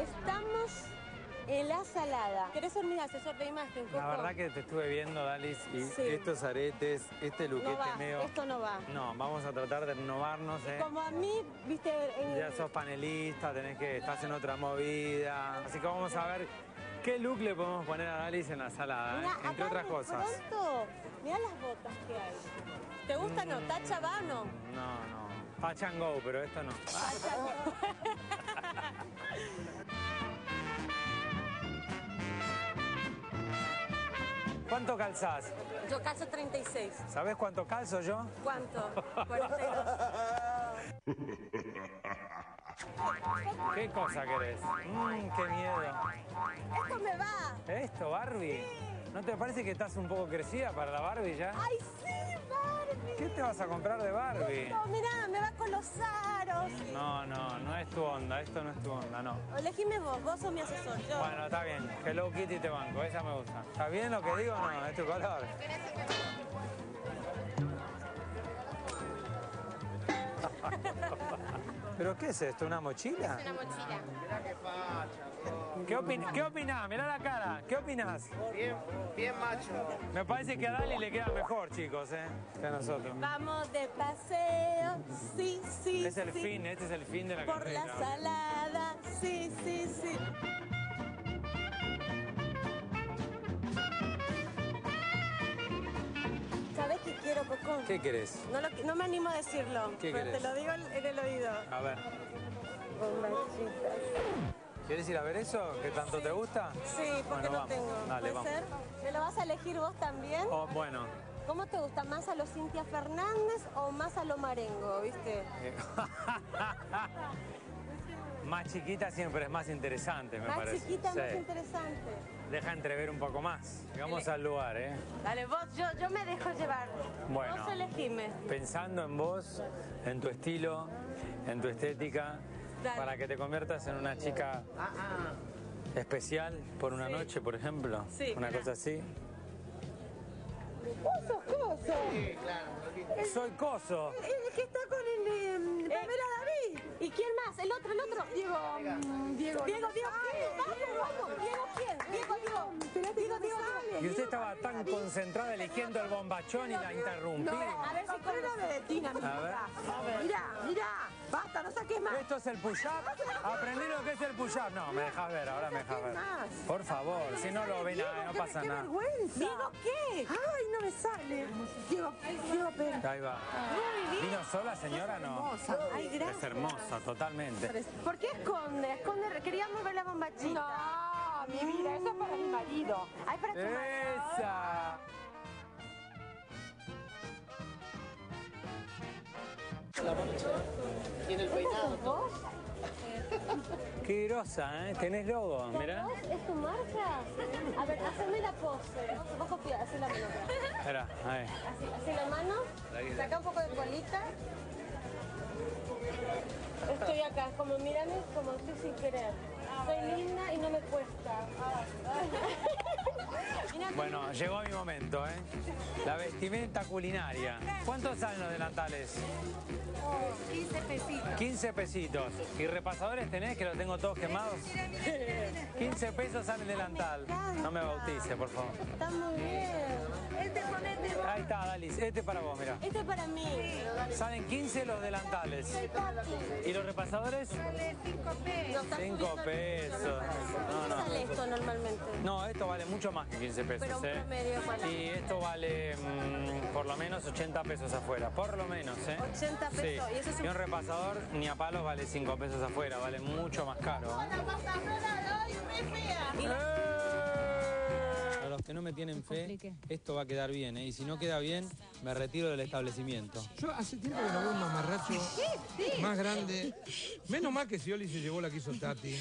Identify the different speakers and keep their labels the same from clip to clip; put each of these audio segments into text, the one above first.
Speaker 1: Estamos en La Salada. ¿Querés ser mi asesor de imagen, Coco?
Speaker 2: La verdad que te estuve viendo, Dalis, y
Speaker 1: Sí.
Speaker 2: estos aretes, este luquete
Speaker 1: No va,
Speaker 2: medio...
Speaker 1: esto no va.
Speaker 2: No, vamos a tratar de renovarnos, ¿eh?
Speaker 1: Como a mí, viste...
Speaker 2: Ya sos panelista, estás en otra movida. Así que vamos a ver qué look le podemos poner a Dalis en La Salada,
Speaker 1: Mirá,
Speaker 2: ¿eh? Entre
Speaker 1: acá
Speaker 2: otras
Speaker 1: de
Speaker 2: cosas.
Speaker 1: pronto, mirá las botas que hay. ¿Te gusta no? ¿Tacha va o no?
Speaker 2: No. Touch and go, pero esto no.
Speaker 1: Tacha no.
Speaker 2: ¿Cuánto calzás?
Speaker 1: Yo calzo 36.
Speaker 2: ¿Sabés cuánto calzo yo?
Speaker 1: ¿Cuánto? 42.
Speaker 2: ¿Qué cosa querés? Qué miedo.
Speaker 1: Esto me va.
Speaker 2: ¿Esto, Barbie? ¿No te parece que estás un poco crecida para la Barbie ya?
Speaker 1: ¡Ay, sí, Barbie!
Speaker 2: ¿Qué te vas a comprar de Barbie?
Speaker 1: No, mirá, me va con los aros.
Speaker 2: No es tu onda, esto no es tu onda, no.
Speaker 1: Elegime vos sos mi asesor. Yo.
Speaker 2: Bueno, está bien, Hello Kitty te banco, esa me gusta. ¿Está bien lo que digo o no? Es tu color. ¿Pero qué es esto? ¿Una mochila?
Speaker 3: Una mochila.
Speaker 2: ¿Qué opinás? Mirá la cara. ¿Qué opinás?
Speaker 4: Bien macho.
Speaker 2: Me parece que a Dali le queda mejor, chicos, que a nosotros.
Speaker 1: Vamos de paseo, sí.
Speaker 2: Este es el fin de la
Speaker 1: Por
Speaker 2: carrera.
Speaker 1: La Salada, sí. ¿Sabés qué quiero, Coco?
Speaker 2: ¿Qué querés?
Speaker 1: No me animo a decirlo,
Speaker 2: ¿Qué
Speaker 1: pero
Speaker 2: querés?
Speaker 1: te lo digo en el oído.
Speaker 2: A ver.
Speaker 1: Bombachitas.
Speaker 2: ¿Quieres ir a ver eso? ¿Que tanto te gusta?
Speaker 1: Sí, porque
Speaker 2: Bueno,
Speaker 1: no
Speaker 2: vamos.
Speaker 1: tengo.
Speaker 2: Dale,
Speaker 1: ¿Puede
Speaker 2: vamos.
Speaker 1: ser? ¿Me lo vas a elegir vos también?
Speaker 2: Oh, bueno.
Speaker 1: ¿Cómo te gusta? ¿Más a lo Cintia Fernández o más a lo Marengo, viste?
Speaker 2: Más chiquita siempre es más interesante, me
Speaker 1: Más
Speaker 2: parece.
Speaker 1: chiquita,
Speaker 2: Sí.
Speaker 1: más interesante.
Speaker 2: Deja entrever un poco más. Llegamos al lugar, ¿eh?
Speaker 1: Dale, vos, yo me dejo llevar.
Speaker 2: Bueno.
Speaker 1: Vos elegime.
Speaker 2: Pensando en vos, en tu estilo, en tu estética,
Speaker 1: Dale.
Speaker 2: para que te conviertas en una chica especial por una noche, por ejemplo.
Speaker 1: Sí,
Speaker 2: Una
Speaker 1: mirá.
Speaker 2: cosa así.
Speaker 1: Vos sos Coso.
Speaker 4: Sí, claro.
Speaker 2: Soy Coso.
Speaker 1: El que está con el Pamela David. ¿Y quién más? El otro. Diego. Diego, ¿quién? Vamos. Diego, ¿quién? Diego.
Speaker 2: Y usted estaba tan concentrada eligiendo el bombachón y la interrumpí.
Speaker 1: A ver si con la de Tina,
Speaker 2: A ver.
Speaker 1: Mirá. Basta, no saques más.
Speaker 2: ¿Esto es el push-up? Aprendí lo que es el push-up. No, me dejas ver, ahora me dejas ver. Por favor, si no lo ven, no pasa nada.
Speaker 1: ¿Diego qué?
Speaker 5: Ay, no me sale. Diego Pérez.
Speaker 2: Ahí va. ¿Vino sola, señora? No.
Speaker 1: Ay, gracias.
Speaker 2: Es hermosa, totalmente.
Speaker 1: ¿Por qué esconde? Queríamos ver la bombachita.
Speaker 5: No, mi vida, eso es para mi marido.
Speaker 1: Ay, para tu marido.
Speaker 2: ¡Esa!
Speaker 4: Tiene el peinado.
Speaker 1: ¿Vos?
Speaker 2: Qué grosa, ¿eh? Tenés logo, mirá.
Speaker 1: ¿Vos? ¿Es tu marca? A ver, haceme la pose. Vos copiá, hacé la mano.
Speaker 2: Espera, ahí.
Speaker 1: Así la mano. Saca un poco de colita. Estoy acá, como mírame, como estoy sin querer. Soy linda y no me cuesta. Mírame.
Speaker 2: Bueno, llegó mi momento, ¿eh? La vestimenta culinaria. ¿Cuántos salen los delantales?
Speaker 3: 15 pesitos.
Speaker 2: 15 pesitos. ¿Y repasadores tenés que los tengo todos quemados? 15 pesos sale el delantal. No me bautice, por favor.
Speaker 1: Está muy bien.
Speaker 2: Ahí está, Dalis. Este para vos, mira.
Speaker 1: Este es para mí.
Speaker 2: Salen 15 los delantales.
Speaker 1: Soy papi.
Speaker 2: ¿Y los repasadores?
Speaker 3: 5 pesos.
Speaker 1: No, está
Speaker 2: 5
Speaker 1: subiendo.
Speaker 2: pesos.
Speaker 1: ¿Qué sale esto normalmente?
Speaker 2: No, esto vale mucho más que 15 pesos,
Speaker 1: Pero un promedio, ¿cuál?
Speaker 2: Y esto vale por lo menos 80 pesos afuera. Por lo menos, ¿eh?
Speaker 1: 80 pesos.
Speaker 2: Sí.
Speaker 1: Y eso es un-
Speaker 2: Y un repasador ni a palos vale 5 pesos afuera. Vale mucho más caro.
Speaker 1: Y la-
Speaker 2: A los que no me tienen fe, esto va a quedar bien, ¿eh? Y si no queda bien, me retiro del establecimiento.
Speaker 6: Yo hace tiempo que no veo un mamarracho más grande. Menos mal que Scioli se llevó la que hizo Tati.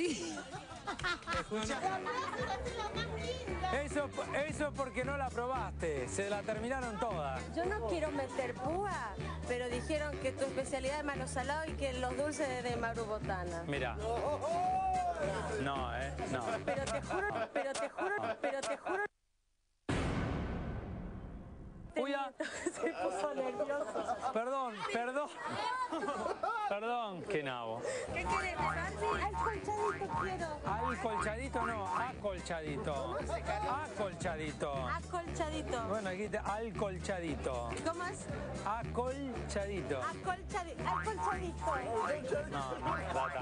Speaker 2: Eso porque no la probaste. Se la terminaron todas.
Speaker 1: Yo no quiero meter púa, pero dijeron que tu especialidad es malo salado y que los dulces de Maru Botana.
Speaker 2: Mira. No, no.
Speaker 1: Pero te juro.
Speaker 2: Uy, ah.
Speaker 1: Se puso nervioso.
Speaker 2: Perdón. Perdón, qué nabo.
Speaker 3: ¿Qué quieres, Barbie?
Speaker 1: Ay, colchadito quiero.
Speaker 2: Alcolchadito no, acolchadito. Acolchadito.
Speaker 1: Acolchadito.
Speaker 2: Bueno, aquí te alcolchadito.
Speaker 1: ¿Cómo es?
Speaker 2: Acolchadito.
Speaker 1: Acolchadito. Acolchadito.
Speaker 2: No, no,